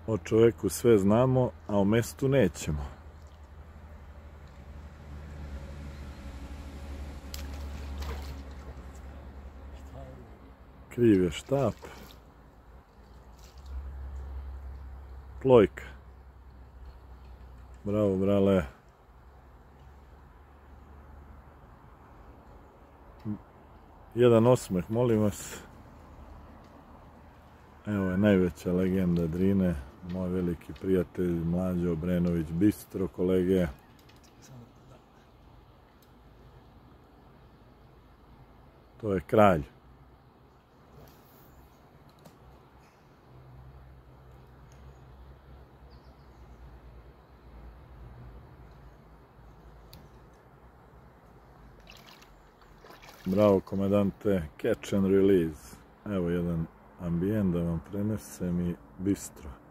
O čoveku sve znamo, a o mestu nećemo. Kriv je štap. Plojka. Bravo, brale. Jedan osmeh, molim vas. Evo je najveća legenda Drine, moj veliki prijatelj Mlađo Obrenović Bistro, kolege. To je kralj. Bravo komandante, catch and release. Evo jedan ambijent da vam prenesem i Bistro.